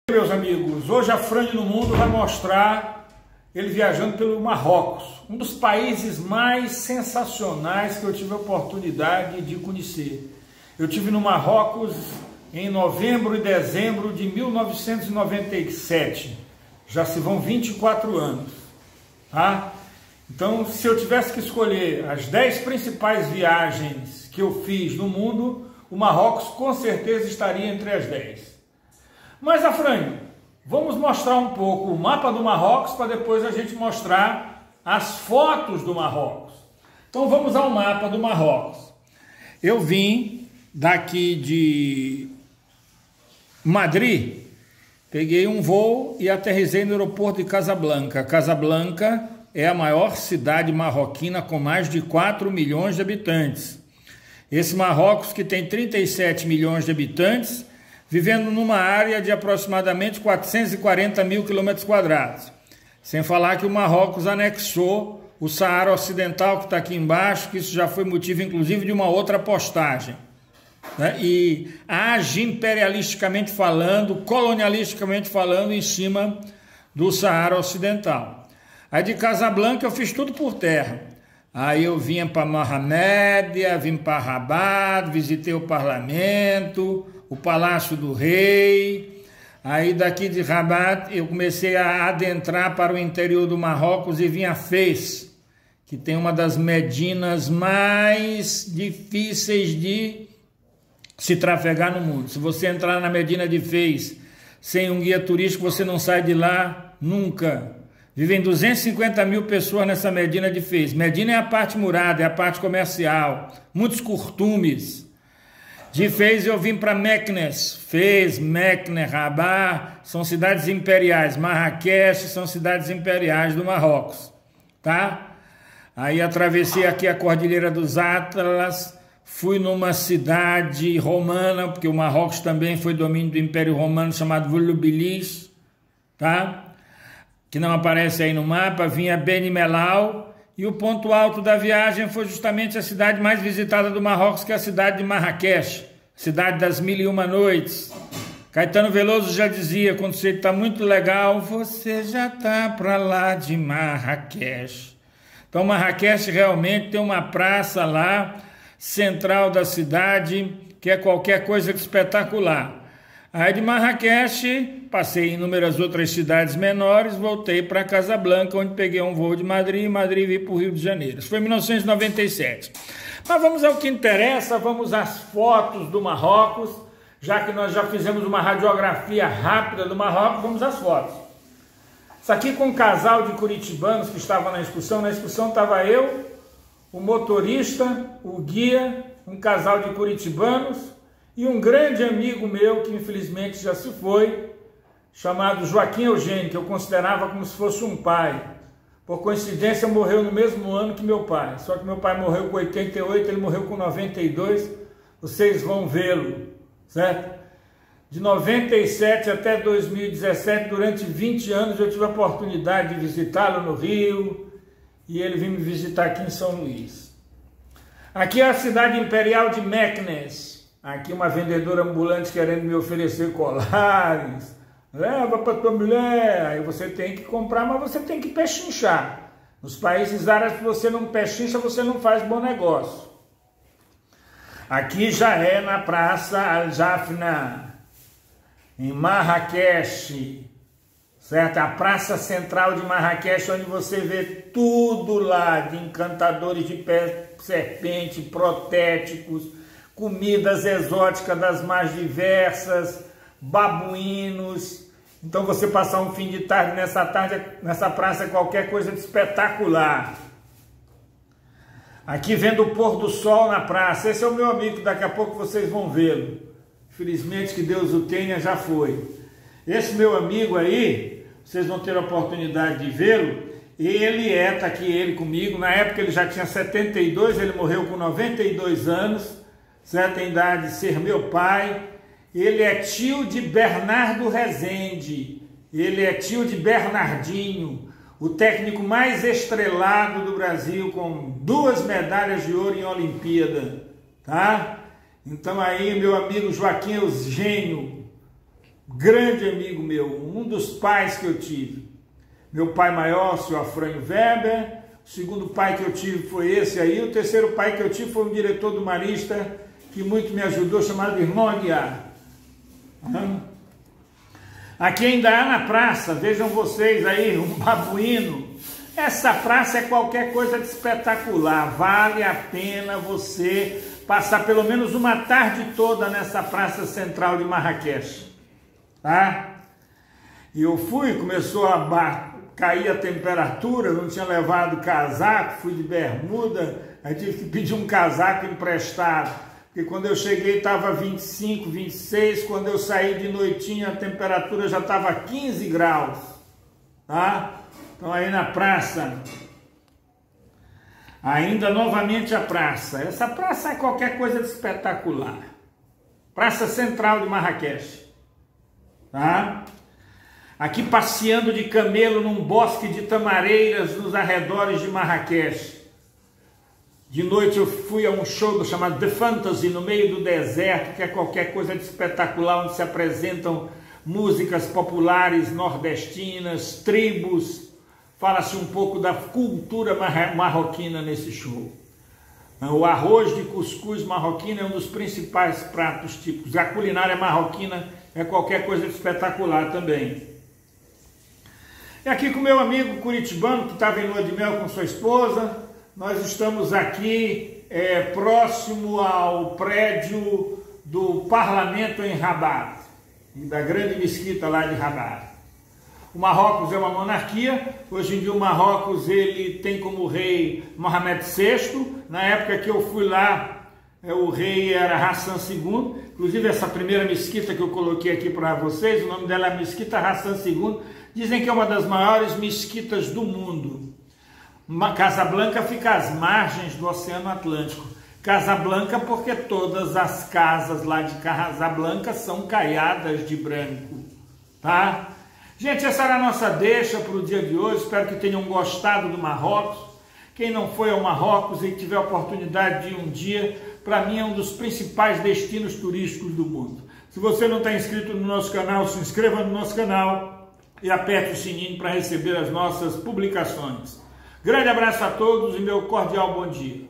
Meus amigos, hoje a Frane no Mundo vai mostrar ele viajando pelo Marrocos, um dos países mais sensacionais que eu tive a oportunidade de conhecer. Eu tive no Marrocos em novembro e dezembro de 1997, já se vão 24 anos, tá? Então, se eu tivesse que escolher as 10 principais viagens que eu fiz no mundo, o Marrocos com certeza estaria entre as 10. Mas, Frane, vamos mostrar um pouco o mapa do Marrocos para depois a gente mostrar as fotos do Marrocos. Então vamos ao mapa do Marrocos. Eu vim daqui de Madrid, peguei um voo e aterrissei no aeroporto de Casablanca. Casablanca é a maior cidade marroquina com mais de 4 milhões de habitantes. Esse Marrocos, que tem 37 milhões de habitantes, vivendo numa área de aproximadamente 440 mil quilômetros quadrados. Sem falar que o Marrocos anexou o Saara Ocidental, que está aqui embaixo, que isso já foi motivo, inclusive, de uma outra postagem. E age imperialisticamente falando, colonialisticamente falando, em cima do Saara Ocidental. Aí de Casablanca eu fiz tudo por terra. Aí eu vinha para Mohamédia, vim para Rabat, visitei o parlamento, o Palácio do Rei. Aí daqui de Rabat eu comecei a adentrar para o interior do Marrocos e vim a Fez, que tem uma das medinas mais difíceis de se trafegar no mundo. Se você entrar na Medina de Fez sem um guia turístico, você não sai de lá nunca. Vivem 250 mil pessoas nessa Medina de Fez. Medina é a parte murada, é a parte comercial, muitos costumes. De Fez eu vim para Meknes. Fez, Meknes, Rabat são cidades imperiais. Marrakech são cidades imperiais do Marrocos, tá? Aí atravessei aqui a Cordilheira dos Atlas, fui numa cidade romana, porque o Marrocos também foi domínio do Império Romano, chamado Volubilis, tá? Que não aparece aí no mapa. Vim a Beni Mellal. E o ponto alto da viagem foi justamente a cidade mais visitada do Marrocos, que é a cidade de Marrakech, cidade das 1001 noites. Caetano Veloso já dizia, quando você está muito legal, você já está para lá de Marrakech. Então Marrakech realmente tem uma praça lá, central da cidade, que é qualquer coisa de espetacular. Aí de Marrakech, passei em inúmeras outras cidades menores, voltei para Casablanca, onde peguei um voo de Madrid, e Madrid vim para o Rio de Janeiro. Isso foi em 1997. Mas vamos ao que interessa, vamos às fotos do Marrocos, já que nós já fizemos uma radiografia rápida do Marrocos, vamos às fotos. Isso aqui com um casal de curitibanos que estava na excursão estava eu, o motorista, o guia, um casal de curitibanos, e um grande amigo meu, que infelizmente já se foi, chamado Joaquim Eugênio, que eu considerava como se fosse um pai. Por coincidência, morreu no mesmo ano que meu pai. Só que meu pai morreu com 88, ele morreu com 92. Vocês vão vê-lo, certo? De 97 até 2017, durante 20 anos, eu tive a oportunidade de visitá-lo no Rio, e ele veio me visitar aqui em São Luís. Aqui é a cidade imperial de Meknes. Aqui uma vendedora ambulante querendo me oferecer colares. Leva para tua mulher. Aí você tem que comprar, mas você tem que pechinchar. Nos países árabes, se você não pechincha, você não faz bom negócio. Aqui já é na Praça Al-Jafna, em Marrakech, certo? A praça central de Marrakech, onde você vê tudo lá, de encantadores de pé, serpente, protéticos, comidas exóticas das mais diversas, babuínos. Então você passar um fim de tarde nessa praça é qualquer coisa de espetacular. Aqui vendo o pôr do sol na praça. Esse é o meu amigo, daqui a pouco vocês vão vê-lo. Infelizmente, que Deus o tenha, já foi. Esse meu amigo aí, vocês vão ter a oportunidade de vê-lo. Tá aqui ele comigo. Na época ele já tinha 72, ele morreu com 92 anos. Certo? Tem idade de ser meu pai. Ele é tio de Bernardo Rezende, ele é tio de Bernardinho, o técnico mais estrelado do Brasil, com 2 medalhas de ouro em Olimpíada, tá? Então aí meu amigo Joaquim Eugênio, grande amigo meu, um dos pais que eu tive. Meu pai maior, o senhor Afrânio Weber, o segundo pai que eu tive foi esse aí, o terceiro pai que eu tive foi um diretor do Marista, que muito me ajudou, chamado Irmão Aguiar. Aqui ainda há na praça, vejam vocês aí, um babuíno. Essa praça é qualquer coisa de espetacular, vale a pena você passar pelo menos uma tarde toda nessa praça central de Marrakech, tá? E eu fui, começou a cair a temperatura, não tinha levado casaco, fui de bermuda, aí tive que pedir um casaco emprestado, porque quando eu cheguei estava 25, 26, quando eu saí de noitinha a temperatura já estava 15 graus, tá? Então aí na praça, ainda novamente a praça, essa praça é qualquer coisa de espetacular, praça central de Marrakech, tá? Aqui passeando de camelo num bosque de tamareiras nos arredores de Marrakech. De noite eu fui a um show chamado The Fantasy, no meio do deserto, que é qualquer coisa de espetacular, onde se apresentam músicas populares nordestinas, tribos. Fala-se um pouco da cultura marroquina nesse show. O arroz de cuscuz marroquino é um dos principais pratos típicos. A culinária marroquina é qualquer coisa de espetacular também. E aqui com meu amigo curitibano, que estava em lua de mel com sua esposa, nós estamos aqui próximo ao prédio do parlamento em Rabat, da grande mesquita lá de Rabat. O Marrocos é uma monarquia, hoje em dia o Marrocos ele tem como rei Mohamed VI, na época que eu fui lá, o rei era Hassan II, inclusive essa primeira mesquita que eu coloquei aqui para vocês, o nome dela é Mesquita Hassan II, dizem que é uma das maiores mesquitas do mundo. Casablanca fica às margens do Oceano Atlântico. Casablanca porque todas as casas lá de Casablanca são caiadas de branco, tá? Gente, essa era a nossa deixa para o dia de hoje, espero que tenham gostado do Marrocos. Quem não foi ao Marrocos e tiver a oportunidade de ir um dia, para mim é um dos principais destinos turísticos do mundo. Se você não está inscrito no nosso canal, se inscreva no nosso canal e aperte o sininho para receber as nossas publicações. Grande abraço a todos e meu cordial bom dia.